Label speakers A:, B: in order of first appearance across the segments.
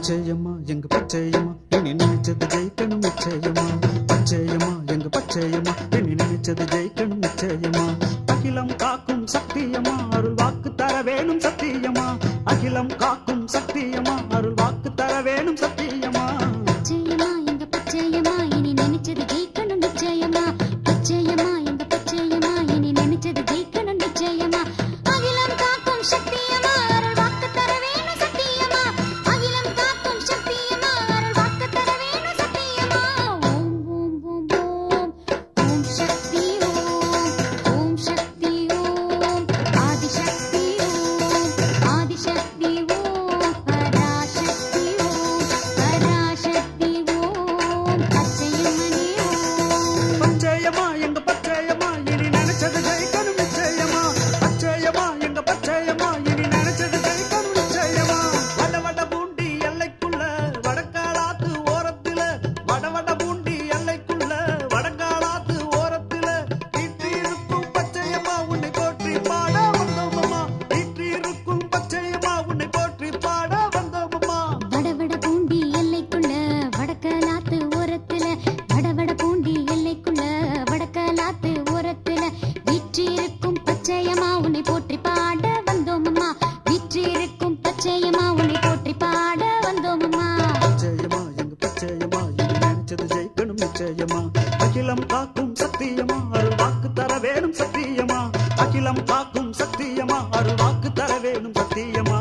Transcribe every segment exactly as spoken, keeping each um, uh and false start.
A: பச்சையம்மா எங்க பச்சையம்மா இனி நினைச்சது ஜெயிக்கணும் நிச்சயமா. பச்சையம்மா எங்க பச்சையம்மா இனி நினைச்சது ஜெயிக்கணும் நிச்சயமா. அகிலம் காக்கும் சத்தியமா அருள் வாக்கு தர வேணும் சத்தியமா. அகிலம் காக்கும் சத்தியமா அருள் வாக்கு தர வேணும் சத்தியமா.
B: பச்சையம்மா எங்க பச்சையம்மா இனி நினைச்சது ஜெயிக்கணும் நிச்சயமா. பச்சையம்மா எங்க பச்சையம்மா இனி நினைச்சது ஜெயிக்கணும் நிச்சயமா. அகிலம் காக்கும் சத்தியமா அருள் வாக்கு தர வேணும் சத்தியமா. அகிலம் காக்கும் சத்தியமா அருள் வாக்கு தர வேணும் சத்தியமா. ஓம் ஓம் ஓம் ஓம் ஓம் சக்தி ஓம் ஓம் சக்தி ஓம் ஆதிசக்தி ஓம் ஆதிசக்தி ஓம் பராசக்தி ஓம் பராசக்தி ஓம் பச்சையம்மனே ஓம்.
A: பச்சையம்மா எங்க பச்சையம்மா இனி நினைச்சது ஜெயிக்கணும் நிச்சயமா. பச்சையம்மா எங்க பச்சையம்மா இனி நினைச்சது ஜெயிக்கணும் நிச்சயமா. வட வட பூண்டி எல்லைக்குள்ள வடக்காலாத்து ஓரத்துல வட வட பூண்டி எல்லைக்குள்ள வடக்காலாத்து ஓரத்துல வீட்டு இருக்கும் பச்சையம்மா உன்னை போற்றி பாட வந்தோமம்மா. வீட்டு இருக்கும் பச்சையம்மா உன்னை போற்றி பாட வந்தோமம்மா.
B: வடவட பூண்டி எல்லைக்குள்ள வடக்கலாத்து ஓரத்துல வடவட பூண்டி எல்லைக்குள்ள வடக்கலாத்து ஓரத்துல வீற்றிருக்கும் பச்சையம்மா உன்னை போற்றி பாட வந்தோமம்மா. வீற்றிருக்கும் பச்சையம்மா உன்னை போற்றி பாட வந்தோமம்மா.
A: பச்சையம்மா எங்க பச்சையம்மா இனி நினைச்சது ஜெயிக்கணும் நிச்சயமா. அகிலம் காக்கும் சத்தியமா அருள் வாக்கு தர வேணும் சத்தியமா. அகிலம் காக்கும் சத்தியமா அருள் வாக்கு தர வேணும் சத்தியமா.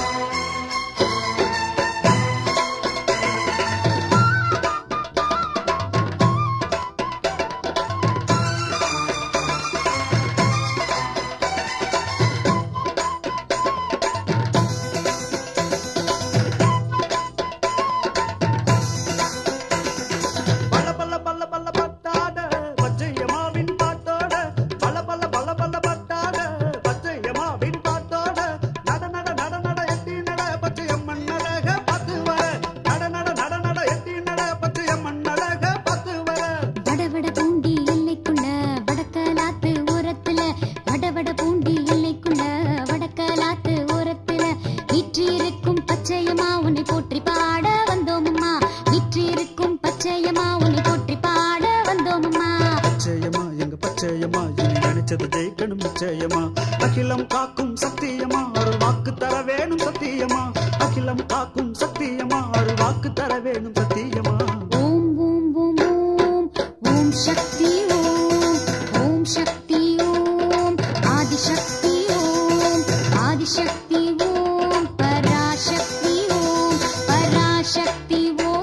A: பல பல பல பல பட்டாட பச்சையம்மாவின் பாட்டோட பல பல பல பல பட்டாட பச்சையம்மாவின் பாட்டோட நட நட நட நட எட்டி நட பச்சையம்மன் அழக பத்து வர நட நட நட நட எட்டி நட பச்சையம்மன் அழக பத்து வர.
B: வடவட பூண்டி எல்லைக்குள்ள வடக்கலாத்து ஓரத்துல வடவட பூண்டி எல்லைக்குள்ள வடக்கலாத்து ஓரத்துல வீற்றிருக்கும் பச்சையம்மா உன்னை போற்றி பாட வந்தோமம்மா. வீற்றிருக்கும் பச்சையம்மா உன்னை போற்றி பாட வந்தோமம்மா.
A: பச்சையம்மா எங்க பச்சையம்மா இனி நினைச்சது ஜெயிக்கணும் நிச்சயமா. அகிலம் காக்கும் சத்தியமா அருள் வாக்கு தர வேணும் சத்தியமா. அகிலம் காக்கும் சத்தியமா அருள் வாக்கு தர வேணும் சத்தியமா.
B: ஓம் ஓம் ஓம் ஓம் ஓம் சக்தி ஓம் ஓம் சக்தி ஓம் ஆதிசக்தி ஓம் ஆதிசக்தி ஓம் பராசக்தி ஓம் பராசக்தி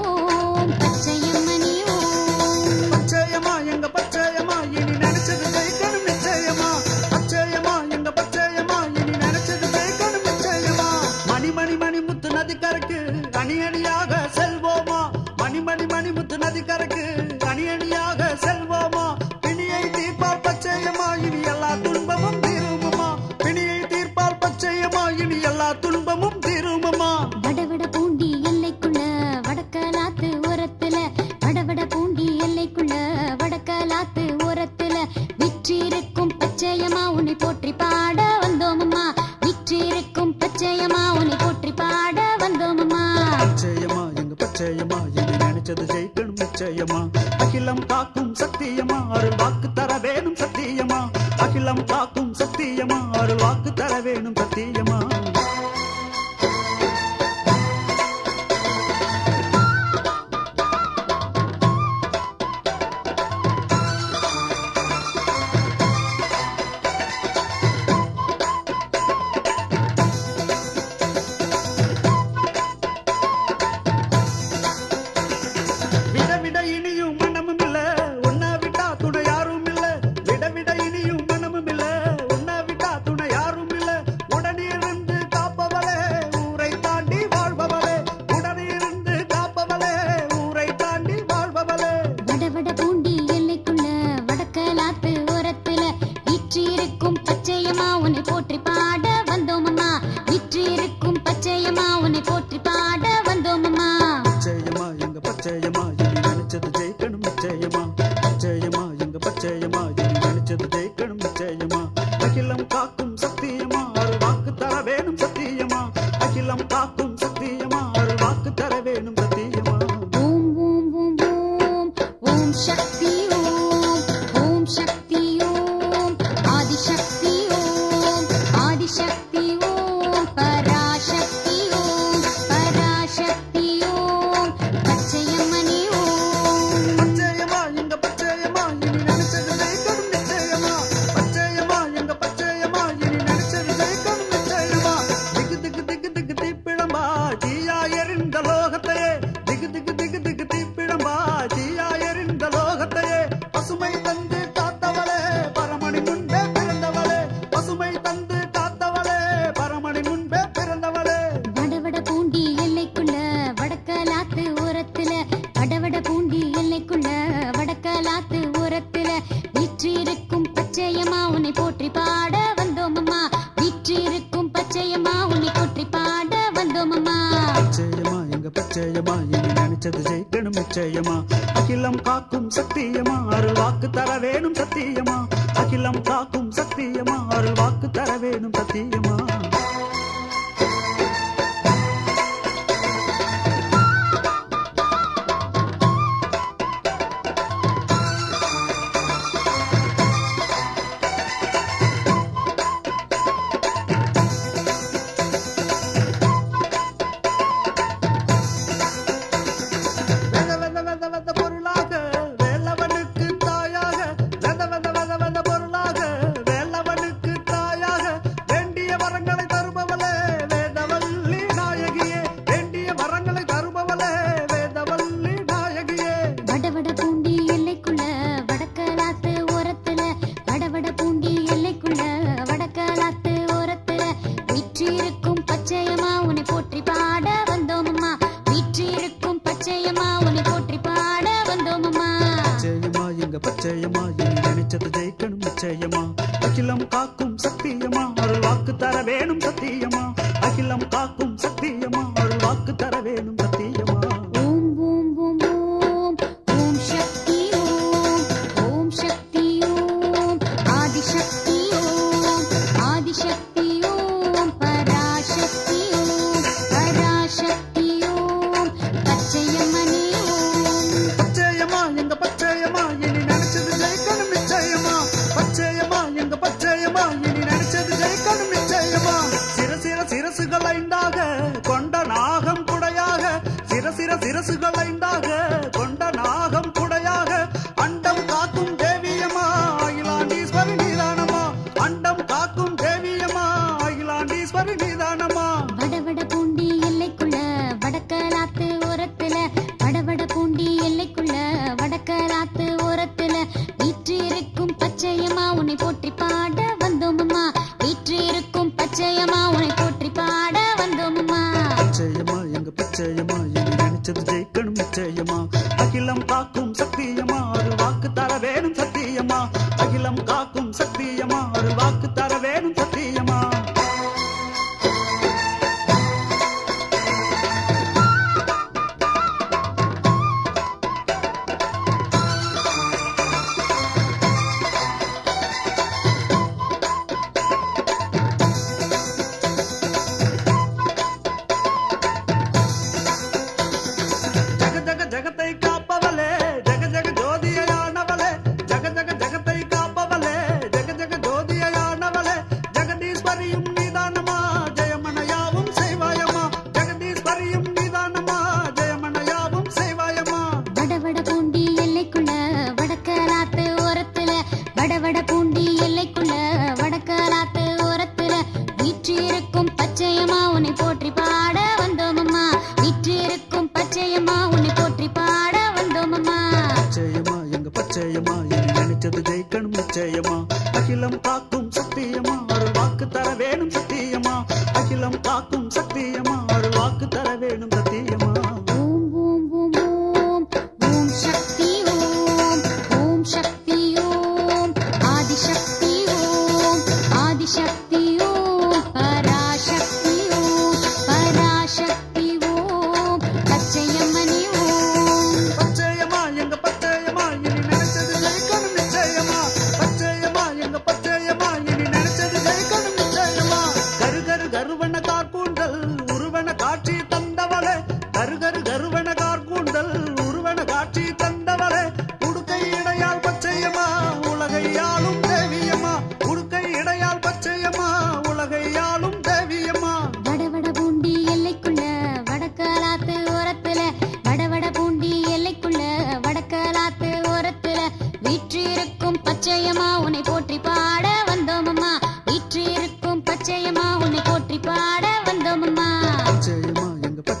B: ஓம் பச்சையம்மனே ஓம்.
A: பச்சையம்மா எங்க பச்சையம்மா இனி நினைச்சது ஜெயிக்கணும் நிச்சயமா. பச்சையம்மா எங்க பச்சையம்மா இனி நினைச்சது ஜெயிக்கணும் நிச்சயமா. மணி மணி மணி முத்து நதி கரைக்கு அணி அணியாக செல்வோமா. மணி மணி மணி முத்து நதி கரைக்கு அணி அணியாக செல்வோமா. பிணியை தீர்ப்பால் பச்சையம்மா இனி எல்லா துன்பமும் தீருமம்மா. பிணியை தீர்ப்பால் பச்சையம்மா இனி எல்லா துன்பமும் தீருமம்மா.
B: வடவட பூண்டி எல்லைக்குள்ள வடக்கலாத்து ஓரத்துல வடவட பூண்டி எல்லைக்குள்ள வடக்கலாத்து ஓரத்துல விற்றிருக்கும் பச்சையம்மா உன்னை போற்றி பாட வந்தோமம்மா. விற்றிருக்கும் பச்சையம்மா உன்னை போற்றி பாட வந்தோமம்மா.
A: பச்சையம்மா எங்க பச்சையம்மா இனி நினைச்சது ஜெயிக்கணும் நிச்சயமா. அகிலம் காக்கும் சத்தியமா அருள் வாக்கு தர வேணும் சத்தியமா. அகிலம் காக்கும் சத்தியமா அருள் வாக்கு தர வேணும் சத்தியமா. விட விட இனியும் மனமும் இல்ல உன்னை விட்டா துணை யாரும் இல்ல. விட விட இனியும் மனமும் இல்ல உன்னை விட்டா துணை யாரும் இல்ல. உடனிருந்து காப்பவளே ஊரை தாண்டி வாழ்பவளே. உடனிருந்து காப்பவளே ஊரை தாண்டி வாழ்பவளே.
B: வடவட பூண்டி எல்லைக்குள்ள வடக்கலாத்து ஓரத்துல வீற்றிருக்கும் பச்சையம்மா உன்னை போற்றி பாட வந்தோமம்மா. வீற்றிருக்கும் பச்சையம்மா உன்னை போற்றி பாட வந்தோமம்மா.
A: பச்சையம்மா எங்க பச்சையம்மா இனி நினைச்சது ஜெயிக்கணும் நிச்சயமா. பச்சையம்மா எங்க பச்சையம்மா இனி நினைச்சது ஜெயிக்கணும் நிச்சயமா. அகிலம் காக்கும் சத்தியமா அருள் வாக்கு தர வேணும் சத்தியமா. அகிலம் காக்கும் சத்தியமா அருள் வாக்கு தர தீப்பிடம்பா தீயா எறிந்த லோகத்தையே திகு திகு திகு திகு தீப்பிடம்பா தீயா எறிந்த லோகத்தையே பசுமை தந்து காத்தவளே பரமணி முன்பே பிறந்தவளே பசுமை தந்து காத்தவளே பரமணி முன்பே பிறந்தவளே
B: வடவட பூண்டி எல்லைக்குள்ள வடக்கலாத்து ஓரத்துல வடவட பூண்டி எல்லைக்குள்ள வடக்கலாத்து ஓரத்துல வீற்றிருக்கும் பச்சையம்மா உன்னை போற்றி பாட வந்தோமம்மா வீற்றிருக்கும் பச்சையம்மா உன்னை போற்றி பாட வந்தோமம்மா
A: பச்சையம்மா எங்க பச்சையம்மா இனி நினைச்சது ஜெயிக்கணும் நிச்சயமா அகிலம் காக்கும் சத்தியமா அருள் வாக்கு தர வேணும் சத்தியமா அகிலம் காக்கும் சத்தியமா அருள் வாக்கு தர வேணும் சத்தியமா பச்சையம்மா இனி நினைச்சது ஜெயிக்கணும் நிச்சயமா அகிலம் காக்கும் சத்தியமா அருள் வாக்கு தர வேணும் சத்தியமா அகிலம் காக்கும் சத்தியமா அருள் வாக்கு தர வேணும் சத்தியமா
B: ஓம் ஓம் ஓம் ஓம் ஓம் சக்தி ஓம் ஓம் சக்தி ஓம் ஆதிசக்தி ஓம் ஆதிசக்தி ஓம் பராசக்தி ஓம் பராசக்தி ஓம் பச்சையம்மனே ஓம்
A: பச்சையம்மா எங்க பச்சையம்மா இனி நினைச்சது ஜெயிக்கணும் நிச்சயமா பச்சையம்மா எங்க பச்சையம்மா இனி நினைச்சது ஜெயிக்கணும் நிச்சயமா சிற சிற சிரசுகள் ஐந்தாக கொண்ட நாகம் குடையாக சிற சிற சிரசுகள் ஐந்தாக கொண்ட நாகம் குடையாக அண்டம் காக்கும் தேவியம்மா அகிலாண்டீஸ்வரி நீதானம்மா அண்டம் காக்கும் தேவியம்மா அகிலாண்டீஸ்வரி நீதானம்மா
B: வடவட பூண்டி எல்லைக்குள்ள வடக்கலாத்து ஓரத்துல வடவட பூண்டி எல்லைக்குள்ள வடக்கலாத்து ஓரத்துல வீற்றிருக்கும் பச்சையம்மா உன்னை போற்றி பாட வந்தோமம்மா வீற்றிருக்கும் பச்சையம்மா உன்னை போற்றி பாட வந்தோமம்மா
A: பச்சையம்மா எங்க பச்சையம்மா இனி நினைச்சது ஜெயிக்கணும் நிச்சயமா அகிலம் காக்கும் சத்தியமா அருள் வாக்கு தர வேணும் சத்தியமா அகிலம் காக்கும் சத்தியமா அருள் வாக்கு தர வேணும் சத்தியமா ஜெகத்தை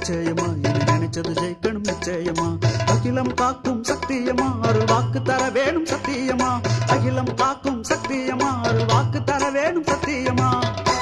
A: பச்சையம்மா இனி நினைச்சது ஜெயிக்கணும் நிச்சயமா அகிலம் காக்கும் சத்தியமா அருள் வாக்கு தர வேணும் சத்தியமா அகிலம் காக்கும் சத்தியமா அருள் வாக்கு தர வேணும் சத்தியமா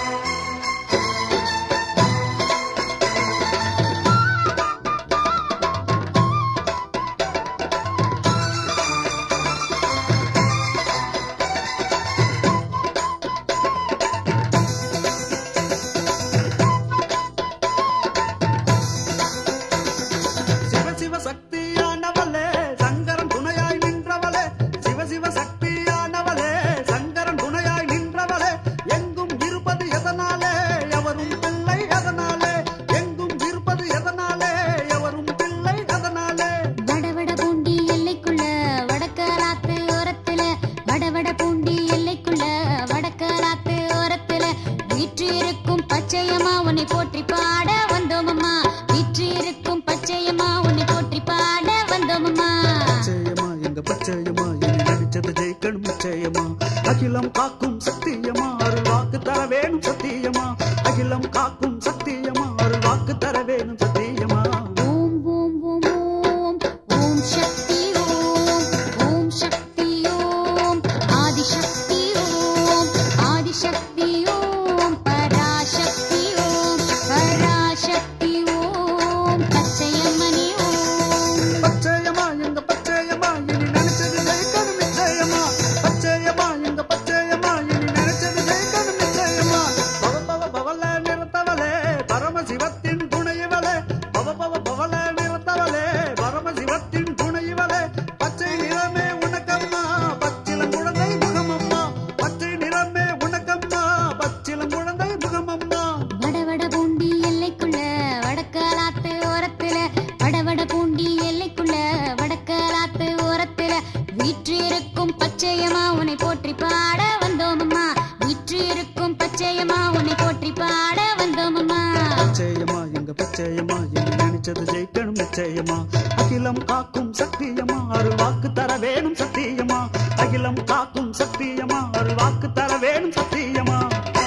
A: அகிலம் காக்கும் சத்தியமா அருள் வாக்கு தர வேணும் சத்தியமா அகிலம் காக்கும் சத்தியமா அருள் வாக்கு தர வேணும் சத்தியமா
B: ஓம் ஓம் ஓம் ஓம் ஓம் சக்தி ஓம் ஓம் சக்தி ஓம் ஆதிசக்தி ஓம் ஆதிசக்தி ஓம் பராசக்தி ஓம் பராசக்தி ஓம் பச்சையம்மனி ஓம்
A: பச்சையம்மா எங்க பச்சையம்மா இனி நினைச்சது ஜெயிக்கணும் நிச்சயமா பச்சையம்மா எங்க பச்சையம்மா இனி நினைச்சது ஜெயிக்கணும் நிச்சயமா பவ பவ பவல நிறத்தவளே பரமசிவத்தின் துணையவளே பவ பவ பவல நிறத்தவளே பரமசிவத்தின் துணையவளே பச்சை நிறமே உனக்கம்மா பச்சிலம் குழந்தை முகமம்மா பச்சை நிறமே உனக்கம்மா பச்சிலம் குழந்தை முகமம்மா
B: வடவட பூண்டி எல்லைக்குள்ள வடக்கலாத்து ஓரத்துல வடவட பூண்டி எல்லைக்குள்ள வடக்கலாத்து ஓரத்துல வீற்றிருக்கும் பச்சையம்மா உன்னை போற்றி பாட வந்தோமம்மா வீற்றிருக்கும் பச்சையம்மா உன்னை போற்றி பாட வந்தோமம்மா
A: பச்சையம்மா எங்க பச்சையம்மா இனி நினைச்சது ஜெயிக்கணும் நிச்சயமா அகிலம் காக்கும் சத்தியமா அருள் வாக்கு தர வேணும் சத்தியமா அகிலம் காக்கும் சத்தியமா அருள் வாக்கு தர வேணும் சத்தியமா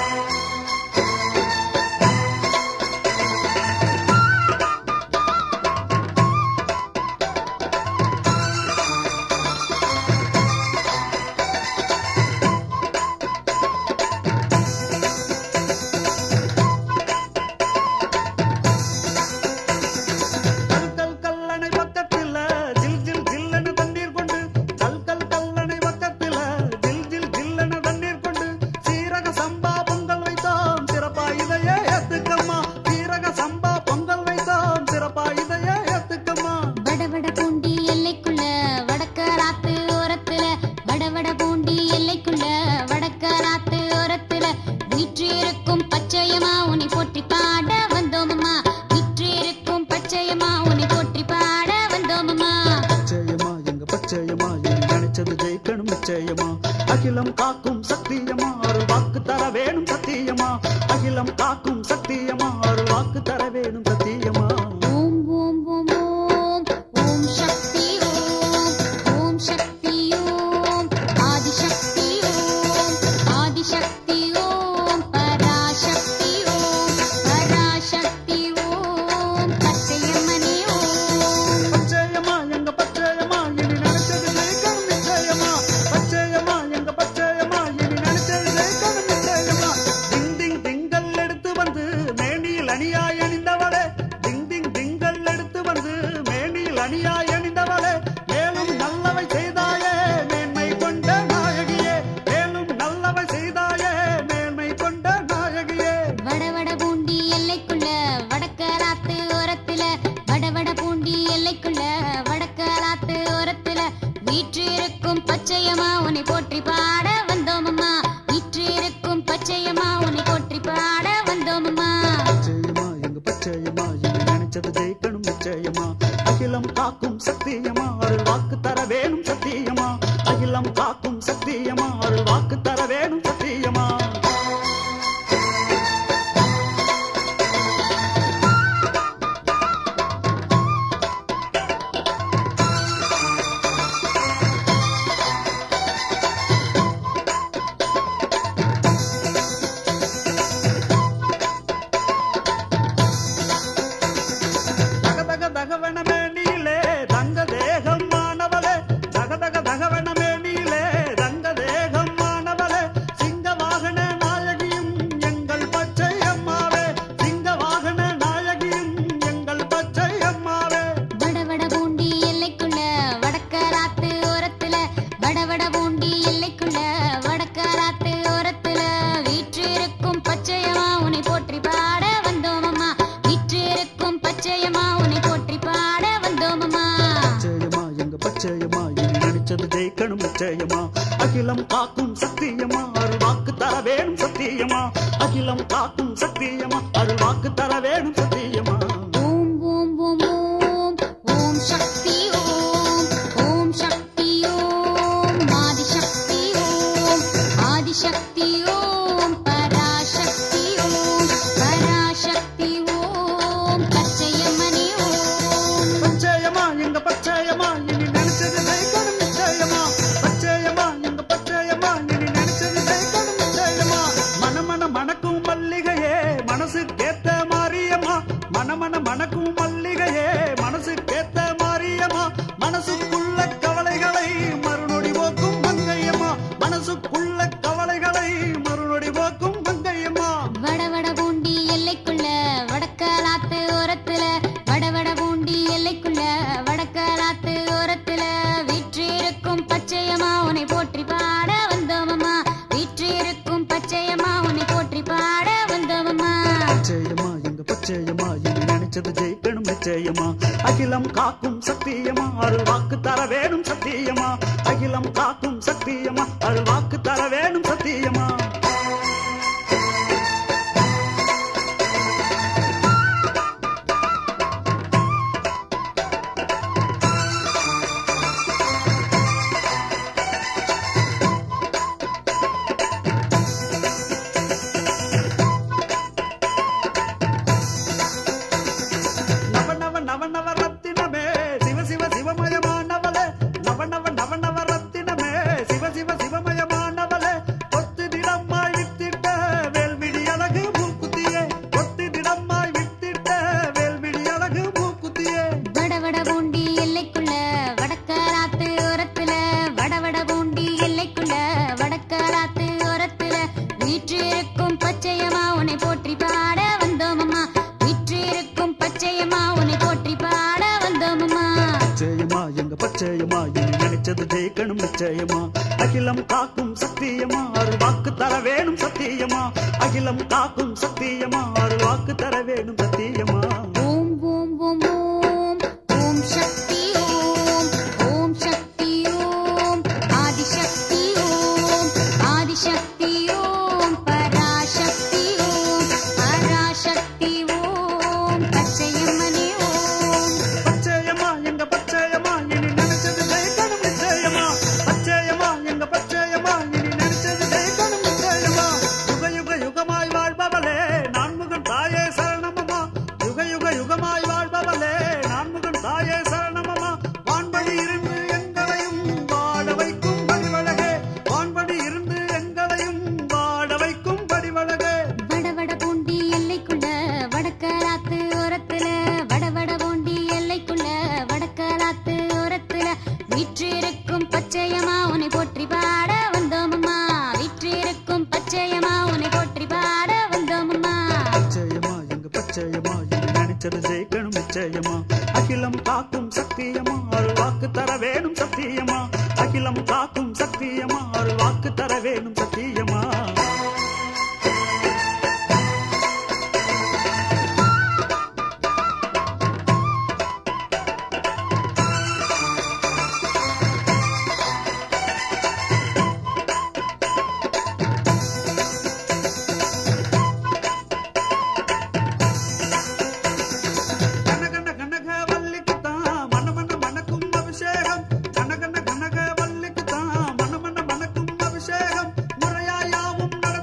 A: கல்கல் கல்லணை பக்கத்துல ஜில் ஜில் ஜில்லென தண்ணீர் கொண்டு கல்கல் கல்லணை பக்கத்துல ஜில் ஜில் ஜில்லென தண்ணீர் கொண்டு சீரக சம்பா பொங்கல் வைத்தோம் சிறப்பா இதையே ஏத்துக்கம்மா சீரக சம்பா பொங்கல் வைத்தோம் சிறப்பா இதையே ஏத்துக்கம்மா
B: வடவட பூண்டி எல்லைக்குள்ள வடக்கலாத்து ஓரத்துல வடவட பூண்டி எல்லைக்குள்ள வடக்கலாத்து ஓரத்துல வீற்றிருக்கும் பச்சையம்மா உன்னை போற்றி பாட வந்தோமம்மா வீற்றிருக்கும் பச்சையம்மா உன்னை போற்றி பாட வந்தோமம்மா
A: பச்சையம்மா எங்க பச்சையம்மா இனி நினைச்சது ஜெயிக்கணும் நிச்சயமா அகிலம் காக்கும் சத்தியமா அருள் வாக்கு தர வேணும் சத்தியமா அகிலம் காக்கும் சத்தியமா அருள் வாக்கு தர வேணும் சத்தியமா
B: ஓம் ஓம் ஓம் ஓம் ஓம் சக்தி ஓம் ஓம் சக்தி ஓம் ஆதிசக்தி ஓம் ஆதிசக்தி ஓம் பராசக்தி ஓம் பராசக்தி ஓம் பச்சையம்மனி ஓம்
A: பச்சையம்மா எங்க பச்சையம்மா இனி நினைச்சது ஜெயிக்கணும் நிச்சயமா பச்சையம்மா எங்க பச்சையம்மா இனி நினைச்சது ஜெயிக்கணும் நிச்சயமா டிங் டிங் திங்கள் எடுத்து வந்து மேனியில் அணியாய் அணிந்தவளே டிங் டிங் திங்கள் எடுத்து வந்து மேனியில் அணியாய் அணிந்தவளே மேலும் நல்லவை செய்தாயே மேன்மை கொண்ட நாயகியே மேலும் நல்லவை செய்தாயே மேன்மை கொண்ட நாயகியே
B: வடவட பூண்டி எல்லைக்குள்ள வடக்கலாத்து ஓரத்துல வடவட பூண்டி எல்லைக்குள்ள வடக்கலாத்து ஓரத்துல வீற்றிருக்கும் பச்சையம்மா உன்னை போற்றி பாட வந்தோமம்மா வீற்றிருக்கும் பச்சையம்மா உன்னை போற்றி பாட வந்தோமம்மா
A: பச்சையம்மா எங்க பச்சையம்மா இனி நினைச்சது ஜெயிக்கணும் நிச்சயமா அகிலம் காக்கும் சத்தியமா அருள் வாக்கு தர வேணும் சத்தியமா அகிலம் காக்கும் சத்தியமா அருள் வாக்கு தர வேணும் சத்தியமா ஜெயிக்கணும் நிச்சயமா அகிலம் காக்கும் சத்தியமா அருள் வாக்கு தர வேணும் சத்தியமா அகிலம் காக்கும் சத்தியமா அருள் வாக்கு தர வேணும் சத்தியமா
B: ஓம் ஓம் ஓம் ஓம் ஓம் சக்தி ஓம் ஓம் சக்தி ஓம் ஆதிசக்தி ஓம் ஆதிசக்தி ஓம் பராசக்தி ஓம் பராசக்தி ஓம் பச்சையம்மனே ஓம்
A: பச்சையமா எங்க பச்சையமா இனி நினைச்சது ஜெயிக்கணும் நிச்சயமா பச்சையமா எங்க பச்சையமா இனி நினைச்சது ஜெயிக்கணும் நிச்சயமா மனமன மணக்கும் மல்லிகையே மனசு கேத்த மாரியம்மா மனமன மணக்கும் மல்லிகையே மனசு கேத்த மாரியம்மா மனசுக்குள்ள கவலைகளை மறுநொடி போக்கும் மங்கையம்மா மனசுக்குள்ள கவலைகளை மறுநொடி போக்கும் மங்கையம்மா
B: வடவட பூண்டி எல்லைக்குள்ள வடக்கலாத்து ஓரத்துல வடவட பூண்டி எல்லைக்குள்ள வடக்கலாத்து ஓரத்துல வீற்றிருக்கும் பச்சையம்மா உன்னை போற்றி பாட வந்தோமம்மா வீற்றிருக்கும் பச்சையம்மா உன்னை போற்றி பாட வந்தோமம்மா
A: பச்சையமா எங்க பச்சையமா இனி நினைச்சது ஜெயிக்கணும் நிச்சயமா அகிலம் காக்கும் சத்தியமா அருள் வாக்கு தர வேணும் சத்தியமா அகிலம் காக்கும் சத்தியமா அருள் வாக்கு தர வேணும் சத்தியமா நவ நவ நவ நவ ரத்தினமே சிவ சிவ சிவமயமானவளே நவ நவ நவ நவ ரத்தினமே சிவ சிவ சிவமயமானவளே ஒத்து திடமாய் வித்திட்ட வேல்விழி அழகு மூக்குத்தியே ஒத்து திடமாய் வித்திட்ட வேல்விழி அழகு மூக்குத்தியே
B: வடவட பூண்டி எல்லைக்குள்ள வடக்கலாத்து ஓரத்துல வடவட பூண்டி எல்லைக்குள்ள வடக்கலாத்து ஓரத்துல வீற்றிருக்கும் பச்சையம்மா உன்னை போற்றி பாட வந்தோமம்மா வீற்றிருக்கும் பச்சையம்மா உன்னை போற்றி பாட வந்தோமம்மா
A: பச்சையமா எங்க பச்சையமா இனி நினைச்சது ஜெயிக்கணும் நிச்சயமா அகிலம் காக்கும் சத்தியமா அருள் வாக்கு தர வேணும் சத்தியமா அகிலம் காக்கும் சத்தியமா அருள் வாக்கு தர வேணும் சத்தியமா
B: ஓம் ஓம் ஓம் ஓம் ஓம் சக்தி ஓம் ஓம் சக்தி ஓம் ஆதிசக்தி ஓம் ஆதிசக்தி ஓம் பராசக்தி ஓம் பராசக்தி ஓம் பச்சையம்மனே ஓம்
A: பச்சையமா எங்க பச்சையமா இனி நினைச்சது ஜெயிக்கணும் நிச்சயமா பச்சையமா எங்க பச்சையமா இனி நினைச்சது ஜெயிக்கணும் நிச்சயமா யுக யுக யுகமாய் வாழ்பவளே நான்முகன் தாயே சரணமம்மா யுக யுக யுகமாய் வாழ்பவளே நான்முகன் தாயே சரணமம்மா வான்படி இருந்து எங்களையும் வாழ வைக்கும் படிவழகே வான்படி இருந்து எங்களையும் வாழ வைக்கும் படிவழகே
B: வடவட பூண்டி எல்லைக்குள்ள வடக்கலாத்து ஓரத்துல வடவட பூண்டி எல்லைக்குள்ள வடக்கலாத்து ஓரத்துல வீற்றிருக்கும் பச்சையம்மா உன்னை போற்றி பாட வந்தோமம்மா வீற்றிருக்கும் பச்சையம்மா உன்னை போற்றி பாட வந்தோமம்மா
A: பச்சையமா எங்க பச்சையமா இனி நினைச்சது ஜெயிக்கணும் நிச்சயமா அகிலம் காக்கும் சத்தியமா அருள் வாக்கு தர வேணும் சத்தியமா அகிலம் காக்கும் சத்தியமா அருள் வாக்கு தர வேணும் சத்தியமா கனகன கனக வல்லிக்குத்தான் மனமன மணக்கும் அபிஷேகம் கனகன கனக வல்லிக்குத்தான் மனமன மணக்கும் அபிஷேகம் முறையாயாவும் நடந்து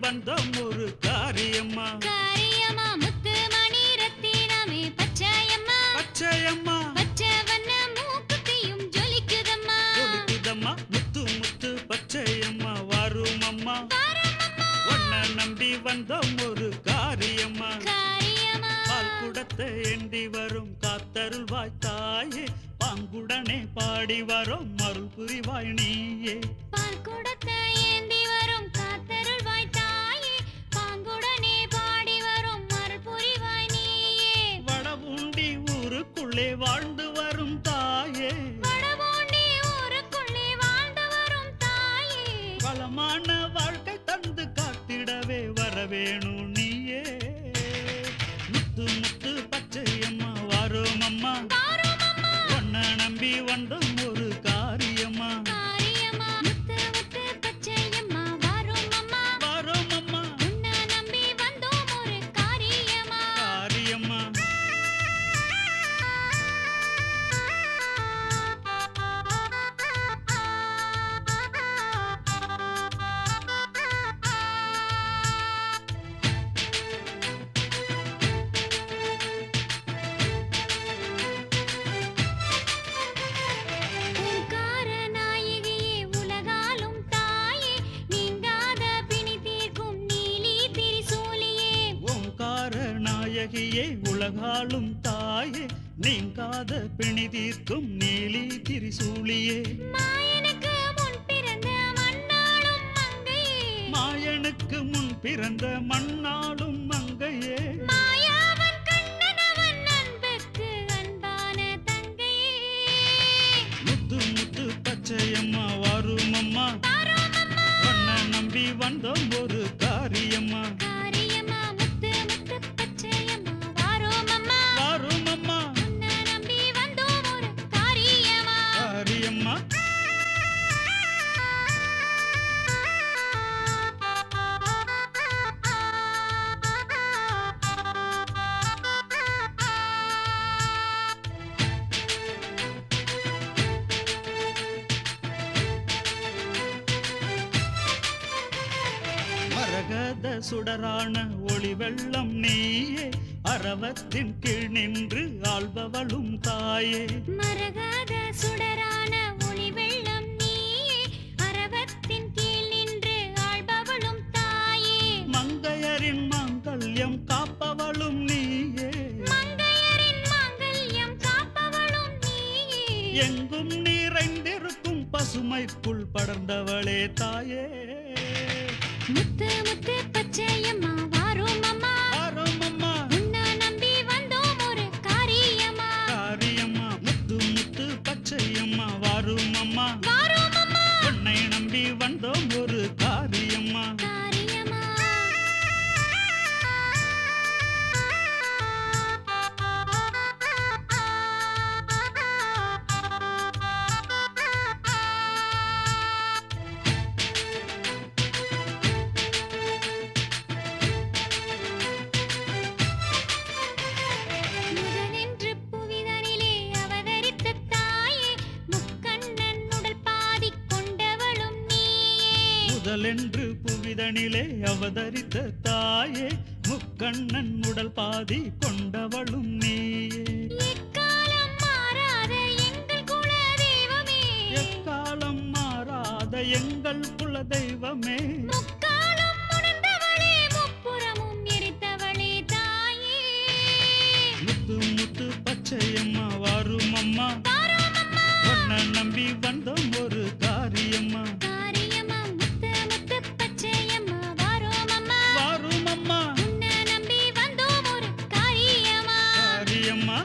A: வந்தோம் ஒரு காரியம்மா
B: காரியம்மா முத்து மணி ரத்தினமே பச்சையம்மா
A: பச்சையம்மா
B: பச்சை வண்ண மூக்குத்தியும் ஜொலிக்குதம்மா
A: ஜொலிக்குதம்மா முத்து முத்து பச்சையம்மா வரும் அம்மா உன்னை நம்பி வந்தோம் ஒரு காரியம்மா
B: காரியம்மா
A: பால் குடத்தை ஏந்தி வரும் காத்தருள்வாய் தாயே பாங்குடனே பாடி வரும் மருள் புரிவாய் நீயே
B: பால் குடத்தை ஏந்தி வரும் காத்தருள்வாய் தாயே பாங்குடனே பாடி வரும் மருள் புரிவாய் நீயே
A: வடபூண்டி ஊருக்குள்ளே வாழ்ந்து வரும் தாயே
B: வடபூண்டி ஊருக்குள்ளே வாழ்ந்து வரும் தாயே
A: வளமான வாழ்க்கை தந்து காத்திடவே வரவேணும் நீயே முத்து முத்து பச்சையம்மா வரும் அம்மா உன்னை நம்பி வந்தோம் ஒரு காரியம்மா
B: காரியம்மா முத்து முத்து பச்சையம்மா வரும் அம்மா
A: வரும் அம்மா
B: உன்னை நம்பி வந்தோம் ஒரு காரியம்மா
A: காரியம்மா
B: ஓங்கார நாயகியே உலகாலும் தாயே நீங்காத பிணி தீர்க்கும் நீலி திரிசூலியே
A: ஓங்கார நாயகியே உலகாளும் தாயே நீங்காத பிணி தீர்க்கும் நீலி திரிசூலியே
B: மாயனுக்கு முன் பிறந்த மண்ணாளும் மங்கையே
A: மாயனுக்கு முன் பிறந்த மண்ணாளும் மங்கையே
B: மாயாவன் கண்ணனவன் அன்புக்கு அன்பான தங்கையே
A: முத்து முத்து பச்சையம்மா வரும் அம்மா உன்னை நம்பி வந்தோம் ஒரு காரியம்மா
B: காரியம்மா முத்து முத்து பச்சையம்மா வாரோம் அம்மா
A: வரும் அம்மா
B: உன்னை நம்பி வந்தோம் ஒரு காரியம்மா
A: காரியம்மா மரகத சுடரான ஒளி வெள்ளம் நீயே அரவத்தின் கீழ் நின்று ஆள்பவளும் தாயே
B: மரகத சுடரான ஒளி வெள்ளம் நீயே அரவத்தின் கீழ் நின்று ஆள்பவளும் தாயே
A: மங்கையரின் மாங்கல்யம் காப்பவளும் நீயே
B: மங்கையரின் மாங்கல்யம் காப்பவளும் நீயே
A: எங்கும் நிறைந்திருக்கும் பசுமைக்குள் படர்ந்தவளே தாயே
B: முத்து முத்து பச்சையம்மா வாரோம் அம்மா
A: வரும் அம்மா
B: உன்னை நம்பி வந்தோம் ஒரு காரியம்மா
A: காரியம்மா முத்து முத்து பச்சையம்மா வரும் அம்மா
B: வாரோம் அம்மா
A: உன்னை நம்பி வந்தோம் ஒரு காரியம்மா
B: காரியம்மா முதலென்று புவிதனிலே அவதரித்த தாயே முக்கண்ணன் உடல் பாதி கொண்டவளும் நீயே
A: முதலென்று புவிதனிலே அவதரித்த தாயே முக்கண்ணன் உடல் பாதி கொண்டவளும் நீயே
B: எக்காலம் மாறாத எங்கள் குல தெய்வமே
A: எக்காலம் மாறாத எங்கள் குல தெய்வமே
B: முக்காலம் உணர்ந்தவளே முப்புறமும் எரித்தவளே தாயே
A: முத்து முத்து பச்சையம்மா வரும் அம்மா உன்னை நம்பி வந்தோம் ஒரு காரியம்மா
B: காரியம்மா முத்து முத்து பச்சையம்மா வாரோம் அம்மா
A: வரும் அம்மா
B: உன்னை நம்பி வந்தோம் ஒரு காரியம்மா
A: காரியம்மா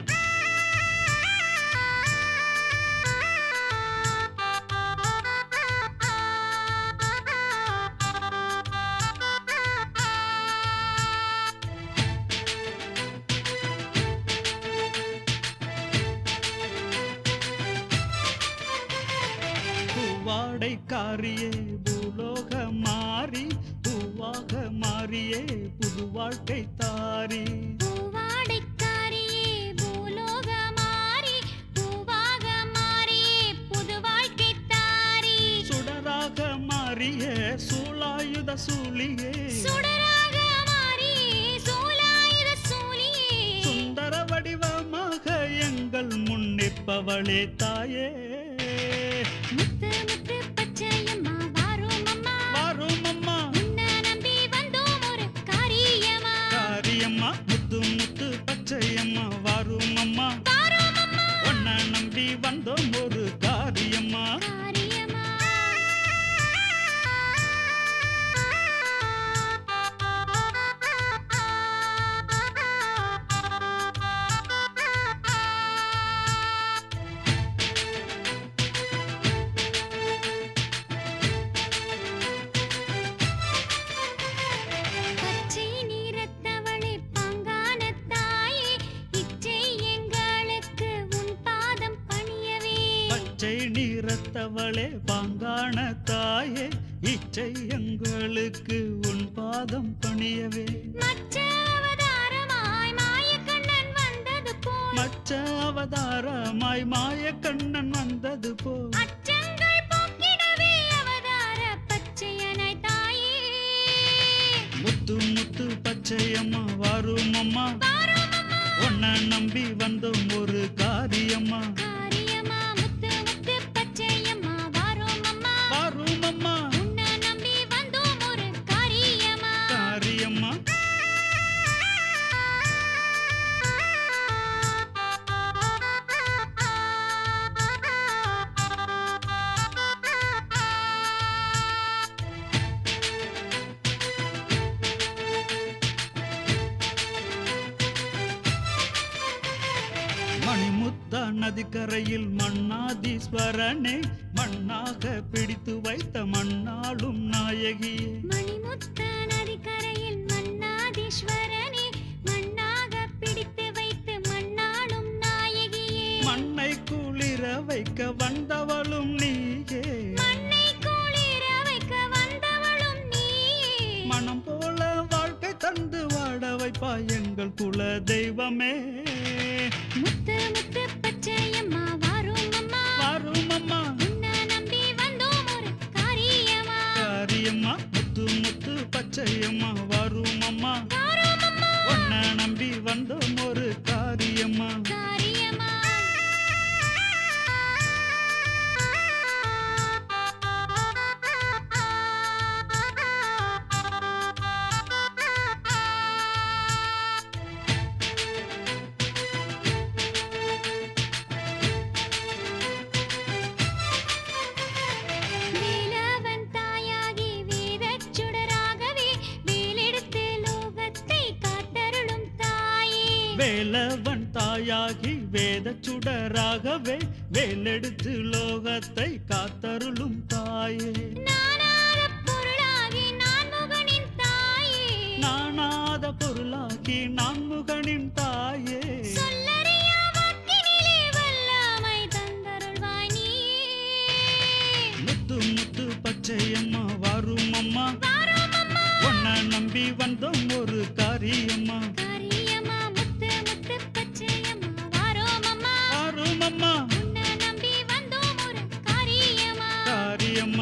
A: பூவாடைக்காரியே பூலோக மாறி பூவாக மாறியே புது வாழ்க்கை தாரி
B: பூவாடைக்காரியே பூலோக மாறி பூவாக மாறியே புது வாழ்க்கை தாரி
A: சுடராக மாறி மாறிய சூலாயுத சூலியே
B: சுடராக மாறி சூலாயுத சூலியே
A: சுந்தர வடிவமாக எங்கள் முன் நிற்பவளே தாயே
B: முத்து முத்து பச்சையம்மா வாரும் அம்மா
A: வாரும் அம்மா
B: உன்னை நம்பி வந்தோம் ஒரு காரியமா
A: காரியம்மா முத்து முத்து பச்சையம்மா வாரும் அம்மா
B: வாரும் அம்மா
A: உன்னை நம்பி வந்தோம் ஒரு காரியம்மா
B: காரியமா பச்சை நிறத்தவளே பங்கான தாயே இச்சை எங்களுக்கு உன் பாதம் பணியவே
A: பச்சை நிறத்தவளே பாங்கான தாயே இச்சை எங்களுக்கு உன் பாதம் பணியவே
B: மச்ச அவதாரமாய் மாயக்கண்ணன் வந்தது போல்
A: மச்ச அவதாரமாய் மாய கண்ணன் வந்தது போ
B: அச்சங்கள் போக்கிடவே அவதார பச்சையனாய் தாயே
A: முத்து முத்து பச்சையம்மா வாரும் அம்மா
B: வாரும் அம்மா
A: உன்னை நம்பி வந்தோம் ஒரு காரியம்மா
B: காரியமா முத்து முத்து பச்சையம்மா வாரும் அம்மா
A: வாரும் அம்மா
B: உன்னை நம்பி வந்தோம் ஒரு காரியமா
A: காரியம்மா மணிமுத்தா நதிக்கரையில் மன்னாதீஸ்வரனே மண்ணாக பிடித்து வைத்த மண்ணாளும் நாயகியே
B: மணிமுத்த நதிக்கரையில் மன்னாதீஸ்வரனே மண்ணாக பிடித்து வைத்து மண்ணாளும் நாயகியே
A: மண்ணை குளிர வைக்க வந்தவளும் நீயே
B: மண்ணை குளிர வைக்க வந்தவளும் நீயே
A: மனம் போல வாழ்க்கை தந்து வாட வைப்பாய் எங்கள் குல தெய்வமே
B: முத்து முத்து பச்சையம்மா வாரும் அம்மா
A: வாரும் அம்மா
B: உன்னை நம்பி வந்தோம் ஒரு காரியமா
A: காரியம்மா முத்து முத்து பச்சையம்மா வாரும் அம்மா
B: வாரும் அம்மா
A: உன்னை நம்பி வந்தோம் ஒரு காரியம்மா
B: காரியமா வேலவன் தாயாகி வேதச் சுடராகவே வேலெடுத்து லோகத்தை காத்தருளும் தாயே
A: வேலவன் தாயாகி வேத சுடராகவே வேலெடுத்து லோகத்தை காத்தருளும் தாயே
B: நானாத பொருளாகி நான்முகனின் தாயே
A: நானாத பொருளாகி நான்முகனின் தாயே
B: சொல்லறியா வாக்கினிலே வல்லாமை தந்தருள்வாய் நீயே
A: முத்து முத்து பச்சையம்மா வாரும் அம்மா
B: வாரும் அம்மா
A: உன்னை நம்பி வந்தோம் ஒரு காரியம்மா
B: காரியமா முத்து முத்து பச்சையம்மா வாரும் அம்மா
A: வாரும் அம்மா
B: உன்னை நம்பி வந்தோம் ஒரு காரியமா
A: காரியம்மா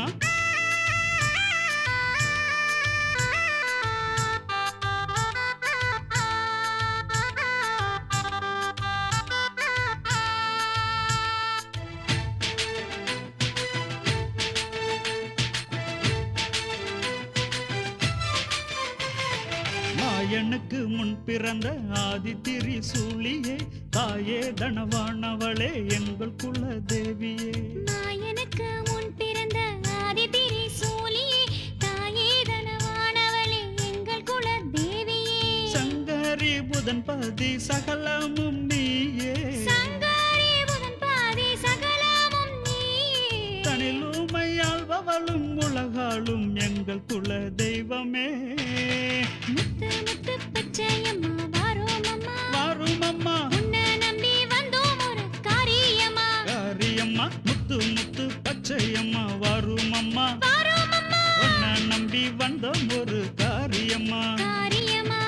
A: மாயனுக்கு முன் பிறந்த ஆதித்திரி சூழியே தாயே தனவானவளே எங்கள் குல தேவியே
B: மாயனுக்கு முன் பிறந்த ஆதிதிரி சூலியே தாயே தனவானவளே எங்கள் குல தேவியே
A: சங்கரி புதன் பதி சகலமும் நீயே
B: சங்காரி புதன் பாதி சகலமும் நீயே
A: தனிலுமையாள்பவளும் உலகாளும் எங்கள் குல தெய்வமே
B: முத்து முத்து பச்சையம்மா வாரும் அம்மா
A: வாரும் அம்மா
B: உன்னை நம்பி வந்தோம் ஒரு காரியமா
A: காரியம்மா முத்து முத்து பச்சையம்மா வாரும் அம்மா
B: வாரும் அம்மா
A: உன்னை நம்பி வந்தோம் ஒரு காரியம்மா
B: காரியமா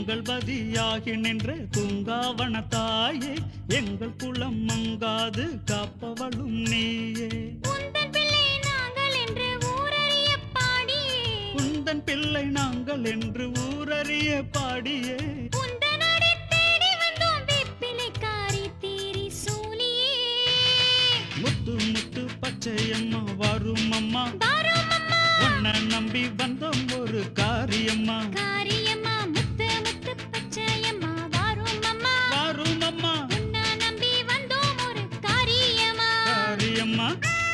A: எங்கள் பதியாகி நின்ற தூங்காவன தாயே எங்கள் குலம் மங்காது காப்பவளும் நீயே
B: உந்தன் பிள்ளை நாங்கள் என்று ஊரறிய பாடியே
A: உந்தன் பிள்ளை நாங்கள் என்று ஊரறிய பாடியே
B: உந்தனடி தேடி வந்தோம் வெப்பிலைக்காரி தீரி சூலியே
A: முத்து முத்து பச்சையம்மா வரும் அம்மா
B: வரும் அம்மா
A: உன்னை நம்பி வந்தோம் ஒரு காரியம்மா
B: காரியம்மா முத்து முத்து பச்சையம்மா வரும் அம்மா
A: வரும் அம்மா
B: உன்னை நம்பி வந்தோம் ஒரு காரியம்மா
A: காரியம்மா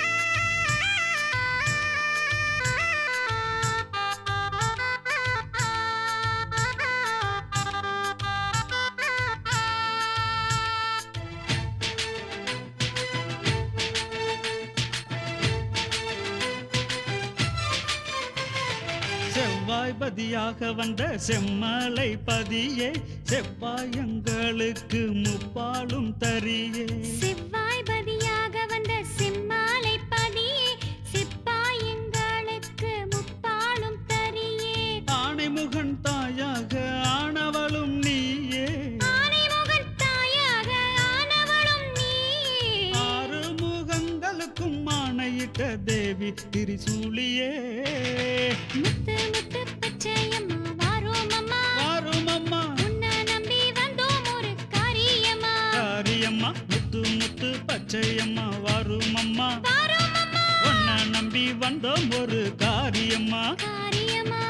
A: செவ்வாய் பதியாக வந்த செம்மலை பதியே செவ்வாயங்களுக்கு முப்பாலும் தரியே
B: செவ்வாய் பதியாக வந்த செம்மாலை பதியே செப்பாயங்களுக்கு முப்பாலும் தரியே
A: ஆணைமுகன் தாயாக ஆனவளும் நீயே
B: ஆனைமுகன் தாயாக ஆனவளும் நீயே
A: ஆறு முகங்களுக்கும் ஆணையிட்ட தேவி திரிசூலியே
B: முத்து முத்து பச்சையம்மா வரும் அம்மா
A: வரும் அம்மா
B: உன்னை நம்பி வந்தோம் ஒரு காரியம்மா
A: காரியம்மா முத்து முத்து பச்சையம்மா வரும் அம்மா
B: வரும் அம்மா
A: உன்னை நம்பி வந்தோம் ஒரு காரியம்மா
B: காரியம்மா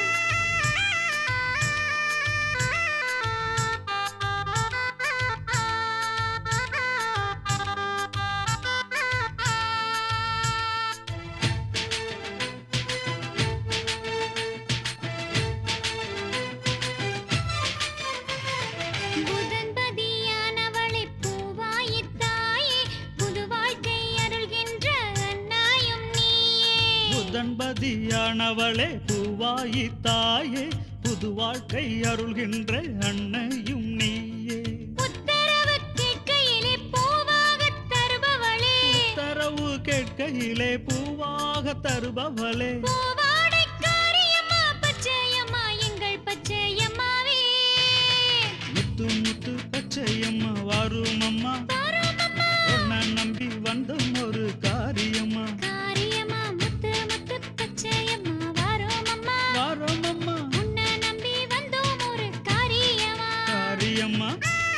B: புதன் பதியானவளே பூவாயித் தாயே புது வாழ்க்கை அருள்கின்ற அன்னாயும் நீயே
A: புதன்பதியானவளே பூவாயி தாயே புது வாழ்க்கை அருள்கின்ற அன்னையும் நீயே
B: உத்தரவு கேட்கையிலே பூவாகத் தருபவளே
A: தரவு கேட்கையிலே பூவாக தருபவளே
B: பூவாடை காரியம்மா பச்சையம்மா எங்கள் பச்சையம்மாவே
A: முத்து முத்து பச்சையம்மா வரும் அம்மா
B: வரும் அம்மா
A: உன்னை நம்பி வந்தோம் ஒரு காரியம்மா
B: காரியம்மா முத்து முத்து பச்சையம்மா வரும் அம்மா
A: வரும் அம்மா
B: உன்னை நம்பி வந்தோம் ஒரு காரியம்மா
A: காரியம்மா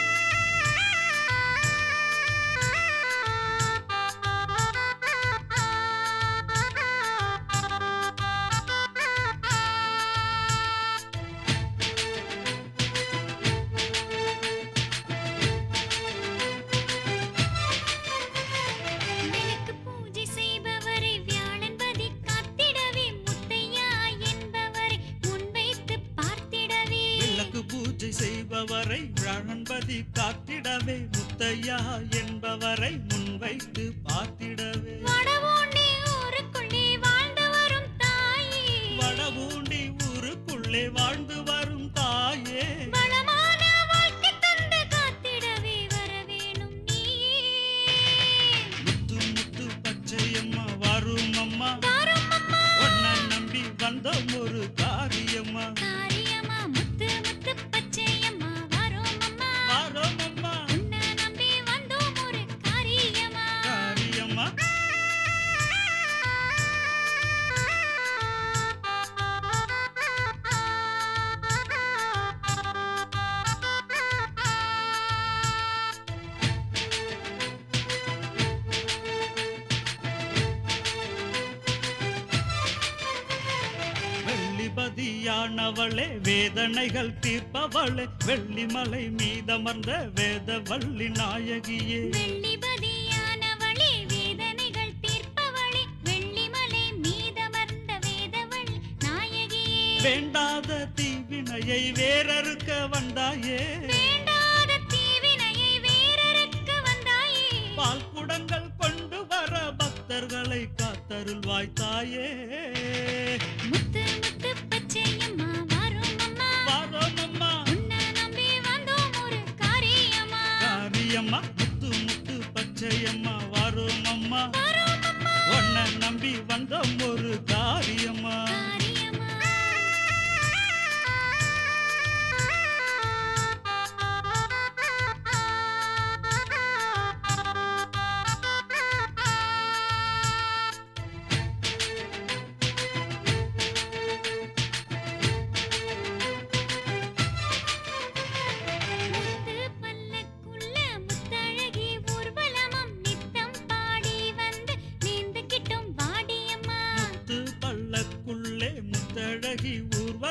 B: விளக்கு பூஜை செய்பவரை வியாழன் பதி காத்திடவே முத்தையா என்பவரை முன்வைத்து பார்த்திடவே
A: விளக்கு பூஜை செய்பவரை வியாழன்பதி காத்திடவே முத்தையா என்பவரை முன்வைத்து பார்த்திடவே
B: வடவோண்டி ஊருக்குள்ளே வாழ்ந்து வரும் தாயே
A: வடபூண்டி ஊருக்குள்ளே வாழ்ந்து வரும் தாயே
B: வளமான வாழ்க்கை தந்து காத்திடவே வர வேணும் நீயே
A: முத்து முத்து பச்சையம்மா வரும் அம்மா
B: வரும் அம்மா
A: உன்னை நம்பி வந்தோம் ஒரு காரியம்மா
B: காரியம்மா முத்து முத்து பச்சையம்மா வரும் அம்மா
A: வரும் அம்மா
B: உன்னை நம்பி வந்தோம் ஒரு காரியம்மா
A: காரியம்மா வெள்ளிபதியானவளே வேதனைகள் தீர்ப்பவளே வெள்ளிமலை மீதமர்ந்த வேதவள்ளி நாயகியே
B: வெள்ளிபதியானவளே வேதனைகள் தீர்ப்பவளே வெள்ளிமலை மீதமர்ந்த வேதவள் நாயகியே
A: வேண்டாத தீவினையை வேறறுக்க வந்தாயே
B: வேண்டாத தீவினையை வேறறுக்க வந்தாயே
A: பால் குடங்கள் கொண்டு வர பக்தர்களை காத்தருள்வாய் தாயே
B: முத்து முத்து பச்சையம்மா வரும் அம்மா
A: வரும் அம்மா
B: உன்னை நம்பி வந்தோம் ஒரு காரியம்மா
A: காரியம்மா முத்து முத்து பச்சையம்மா வரும் அம்மா
B: வரும் அம்மா
A: உன்னை நம்பி வந்தோம் ஒரு காரியம்மா
B: காரியம்மா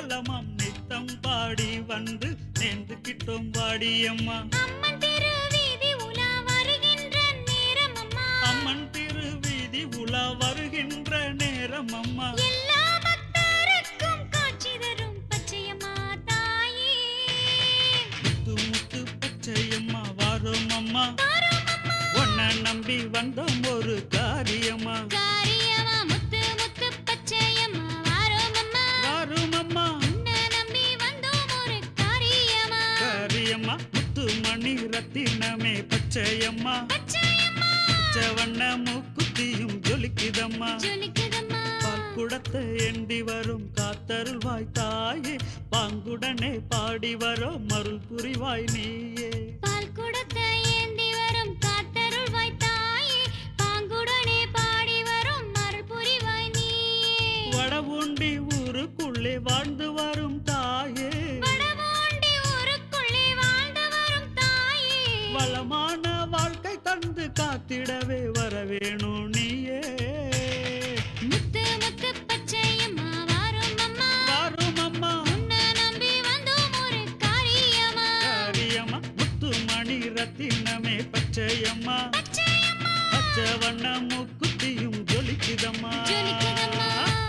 A: கோலமாம் நித்தம் பாடி வந்து நேர்ந்துக்கிட்டோம் வாடியம்மா.
B: அம்மன் திருவீதி உலா வருகின்ற நேரம் அம்மா.
A: அம்மன் திருவீதி உலா வருகின்ற நேரம் அம்மா.
B: எல்லா பக்தருக்கும் காட்சி தரும் பச்சையம்மா தாயே.
A: முத்து முத்து பச்சையம்மா வாரோம் அம்மா. உன்னை நம்பி வந்தோம் ஒரு காரியம்மா.
B: காரியமா முத்து முத்து பச்சையம்மா வாரோம் அம்மா.
A: வாரோம் அம்மா.
B: உன்னை நம்பி வந்தோம் ஒரு காரியமா.
A: காரியம்மா முத்து மணி ரத்தினமே பச்சையம்மா.
B: பச்சையம்மா
A: பச்சை வண்ண மூக்குத்தியும் ஜொலிக்குதம்மா.
B: ஜொலிக்குதம்மா.
A: பால்குடத்தை ஏந்தி வரும் காத்தருள்வாய் தாயே. பாங்குடனே பாடி வரும் அருள் புரிவாய் நீயே.
B: பால் குடத்தை ஏந்தி வரும் காத்தருள்வாய் தாயே. பாங்குடனே பாடி வரும் அருள் புரிவாய் நீயே.
A: வடவுண்டி ஊருக்குள்ளே வாழ்ந்து வரும் தாயே.
B: வடவாண்டி ஊருக்குள்ளே வாழ்ந்து வரும் தாயே.
A: வளமான வாழ்க்கை தந்து காத்திடவே வரவேணும் நீயே.
B: முத்து முத்து பச்சையம்மா வாரும் அம்மா.
A: வாரும் அம்மா.
B: உன்னை நம்பி வந்தோம் ஒரு காரியமா.
A: காரியம்மா முத்து மணி ரத்தினமே பச்சையம்மா.
B: பச்சையம்மா
A: பச்சை வண்ண மூக்குத்தியும் ஜொலிக்குதம்மா.
B: ஜொலிக்குதம்மா.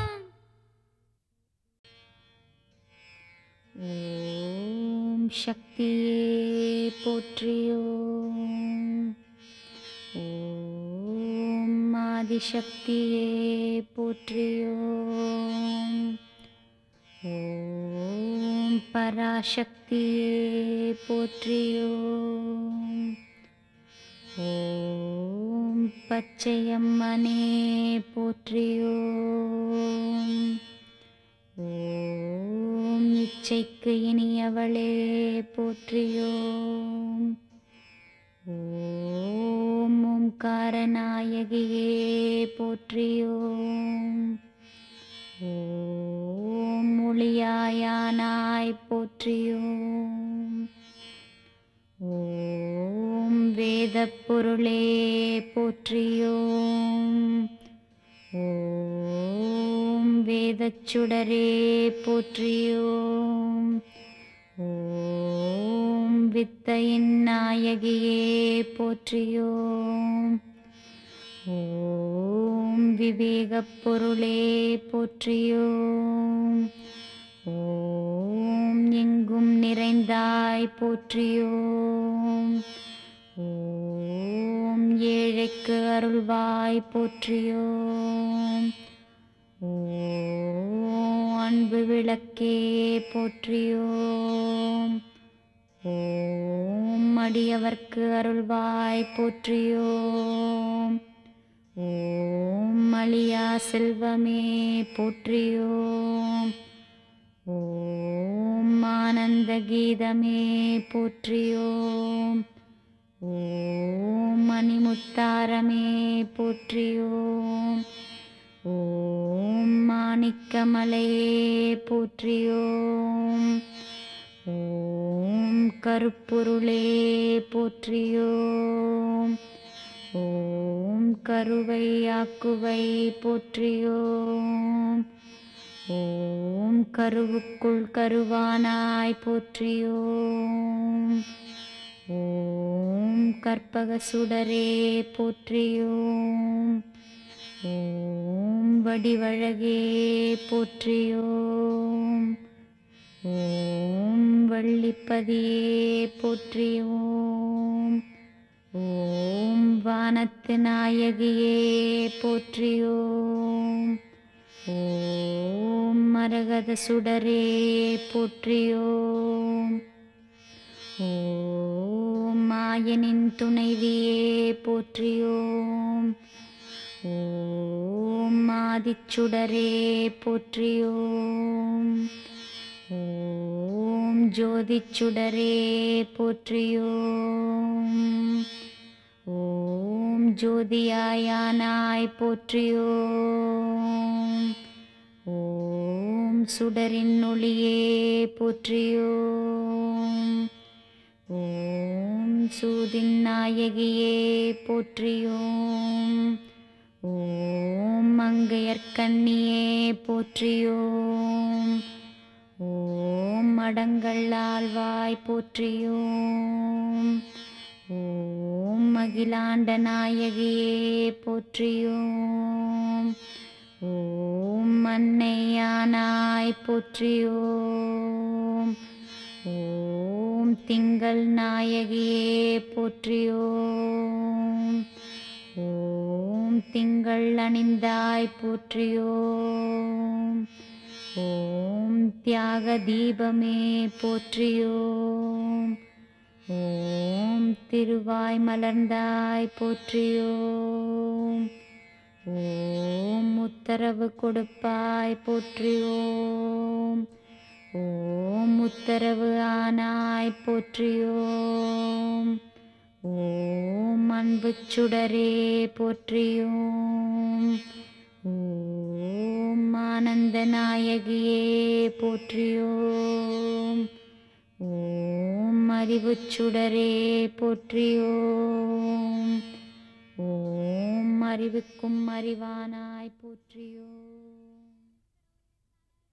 C: ஓம் சக்தியே போற்றியோம். ஓம் ஆதிசக்தியே போற்றியோம். ஓம் பராசக்தியே போற்றியோம். ஓம் பச்சையம்மனே போற்றியோம். ஓம் இச்சைக்கு இனியவளே போற்றியோம். ஓம் ஓம்காரநாயகியே போற்றியோம். ஓம் ஒளியாயானாய் போற்றியோம். ஓம் வேதப் பொருளே போற்றியோம். ஓம் வேதச் சுடரே போற்றியோம். ஓம் வித்தையின் நாயகியே போற்றியோம். ஓம் விவேகப் பொருளே போற்றியோம். ஓம் எங்கும் நிறைந்தாய் போற்றியோம். ஓம் ஏழைக்கு அருள்வாய் போற்றியோம். ஓம் அன்பு விளக்கே போற்றியோம். ஓம் அடியவர்க்கு அருள்வாய் போற்றியோம். ஓம் அழியா செல்வமே போற்றியோம். ஓம் ஆனந்த கீதமே போற்றியோம். ஓம் மணிமுத்தாரமே போற்றியோம். ஓம் மாணிக்கமலையே போற்றியோம். ஓம் கருப்பொருளே போற்றியோம். ஓம் கருவை ஆக்குவை போற்றியோம். ஓம் கருவுக்குள் கருவானாய் போற்றியோம். ஓம் கற்பக சுடரே போற்றியோம். ஓம் வடிவழகே போற்றியோம். ஓம் வள்ளிப்பதியே போற்றியோம். ஓம் வானத்து நாயகியே போற்றியோம். ஓம் மரகத சுடரே போற்றியோம். ஓம் மாயனின் துணைவியே போற்றியோம். ஓம் ஆதிச்சுடரே போற்றியோம். ஓம் ஜோதிச்சுடரே போற்றியோம். ஓம் ஜோதியாயானாய் போற்றியோம். ஓம் சுடரின் ஒளியே போற்றியோம். ஓம் சூதின் நாயகியே போற்றியோம். ஓம் மங்கையர்க்கண்ணியே போற்றியோம். ஓம் மடங்கள் ஆழ்வாய் போற்றியோம். ஓம் அகிலாண்ட நாயகியே போற்றியோம். ஓம் அன்னையானாய் போற்றியோம். ஓம் திங்கள் நாயகியே போற்றியோம். ஓம் திங்கள் அணிந்தாய் போற்றியோம். ஓம் தியாக தீபமே போற்றியோம். ஓம் திருவாய் மலர்ந்தாய் போற்றியோம். ஓம் உத்தரவு கொடுப்பாய் போற்றியோம். ஓம் உத்தரவு ஆனாய் போற்றியோம். ஓம் அன்பு சுடரே போற்றியோம். ஓம் ஆனந்த நாயகியே போற்றியோம். ஓம் அறிவு சுடரே போற்றியோம். ஓம் அறிவுக்கும் அறிவானாய் போற்றியோம்.